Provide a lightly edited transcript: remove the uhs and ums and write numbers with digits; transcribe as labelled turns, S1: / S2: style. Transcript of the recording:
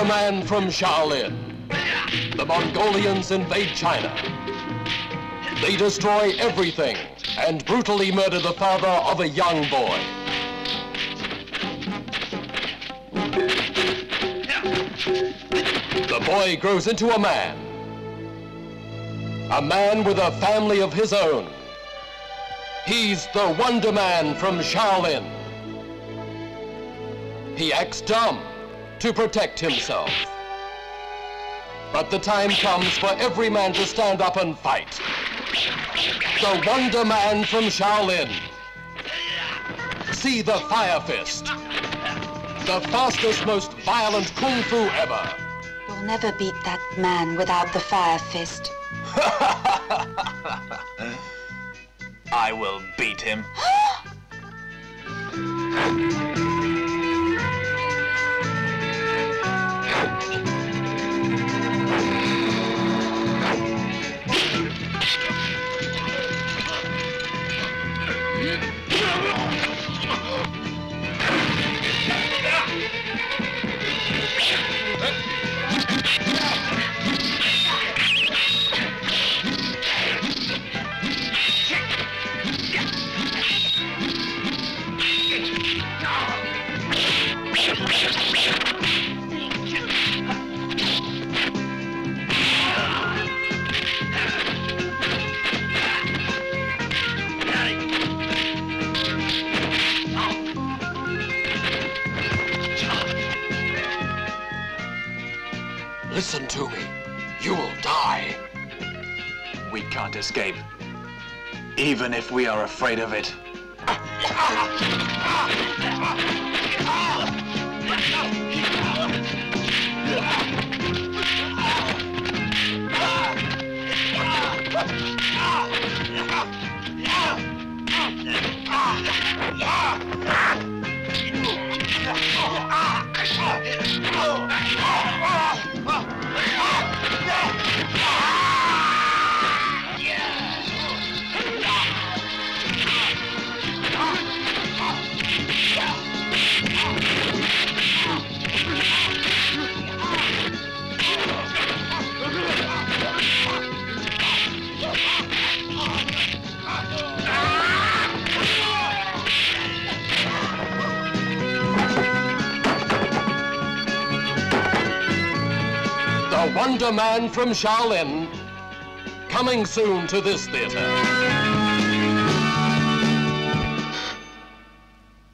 S1: Wonder Man from Shaolin. The Mongolians invade China. They destroy everything and brutally murder the father of a young boy. The boy grows into a man with a family of his own. He's the Wonder Man from Shaolin. He acts dumb to protect himself. But the time comes for every man to stand up and fight. The Wonder Man from Shaolin. See the Fire Fist. The fastest, most violent kung fu ever.
S2: You'll never beat that man without the Fire Fist.
S3: I will beat him.
S1: Listen to me. You will die.
S3: We can't escape, even if we are afraid of it.
S1: The Wonder Man from Shaolin, coming soon to this theater.